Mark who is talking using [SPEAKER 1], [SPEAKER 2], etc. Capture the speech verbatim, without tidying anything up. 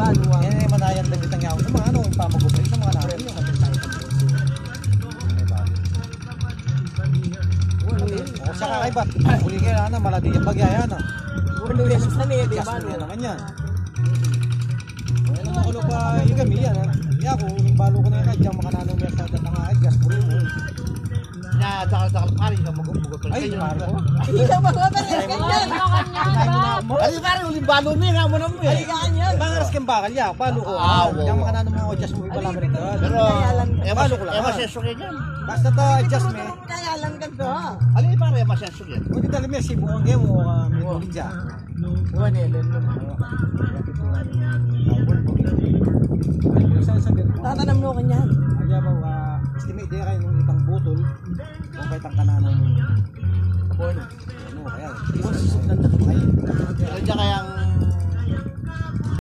[SPEAKER 1] baluan.
[SPEAKER 2] Yan ay manayan lang itang yaw. Sa mga ano, pamagubay sa mga namin yung kapit tayo. O sa kakaibat, huli kayo na, maladi yung bagya yan.
[SPEAKER 1] Ulo yan sa nebe,
[SPEAKER 2] Adjust mo
[SPEAKER 1] baluan.
[SPEAKER 2] yan naman yan. Ano naman ulo pa yung kami yan. Hindi ako, yung balo ko na yan, diyan makananong yan sa data nga adjust mo rin mo.
[SPEAKER 3] Na dakal-dakal pari ka magugugol.
[SPEAKER 2] Ay, maro ko.
[SPEAKER 1] Hindi ka magbabalas ganyan.
[SPEAKER 3] Ay, pare uling balo mo nga mo na mo
[SPEAKER 1] Ay,
[SPEAKER 3] eh.
[SPEAKER 1] ganyan.
[SPEAKER 2] Bangaras kang bakal ya, palo ko.
[SPEAKER 3] Ah, oo.
[SPEAKER 2] Diyan makananong mga adjust mo pala rin doon.
[SPEAKER 3] Pero eh
[SPEAKER 2] Balo ko lang.
[SPEAKER 3] eh masenso ka yan.
[SPEAKER 2] Basta to adjust me.
[SPEAKER 1] Kaya lang ganito ha.
[SPEAKER 3] Ano yung pare masenso yan?
[SPEAKER 2] Kung dali mo si buong game mo may ninja.
[SPEAKER 1] Buwan eh, lalo. Tatanam no kanyan.
[SPEAKER 2] Aja ba wa estimate dia kayo ng itang butol kung kay tang kanan ng
[SPEAKER 1] Abono.
[SPEAKER 2] ano kaya.
[SPEAKER 3] Pero diyan kayang